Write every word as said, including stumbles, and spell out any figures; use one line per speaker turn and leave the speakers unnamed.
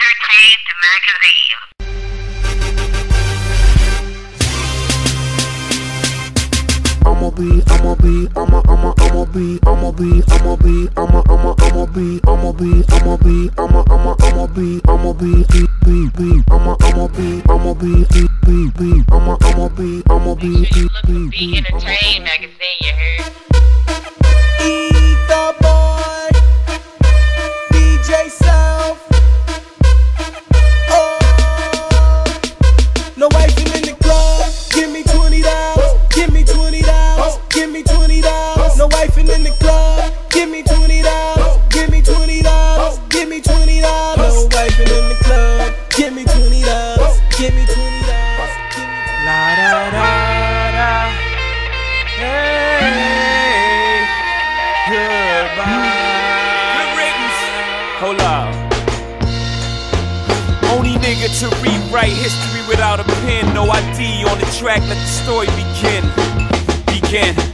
Entertained Magazine.
I'ma be, I'ma be, I'ma, I'ma, I'ma be, I'ma be, I'ma be, I'ma, I'ma, I'ma be, I'ma be, I'ma be, I'ma, I'ma, I'ma be, I'ma be, be, be, be, I'ma, I'ma be, I'ma be, be, be, be, I'ma, I'ma be, I'ma be,
Make sure you
be,
look for
be,
B
be,
Entertained Magazine, you heard?
Eat the boy, D J South. Oh, no wifing in the club. Give me twenty dollars. Give me twenty dollars. Give me twenty dollars. No wifing in the club. Give me twenty dollars. Give me twenty dollars. Give me twenty dollars. No wifing in the club. Give me twenty dollars. Give me twenty dollars. La da da da. Hey, goodbye. Good riddance. Hold up. Only nigga to rewrite history without a pen. No I D on the track, let the story begin. Begin.